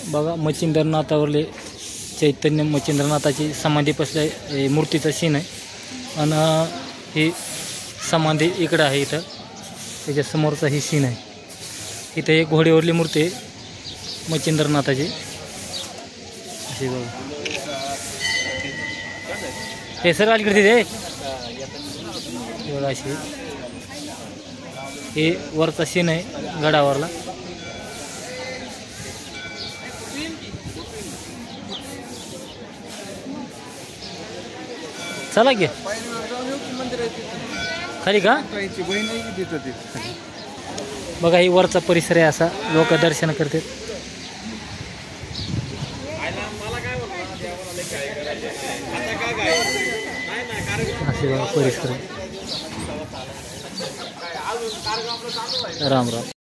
बघा मच्छिंद्रनाथावरले चैतन्य मच्छिंद्रनाथाची समाधी बसल्या मूर्तीचा सीन आहे आणि ही समाधी इकडं आहे इथं त्याच्या समोरचा ही सीन आहे. इथं एक घोड्यावरली मूर्ती आहे मच्छिंद्रनाथाची अशी बघा. हे सर अलीकडे तिथे बघा अशी हे वरचा सीन आहे गडावरला. चला की खाली का बघा ही वरचा परिसर आहे असा लोक दर्शन करतात. असे बघा परिसर. राम राम.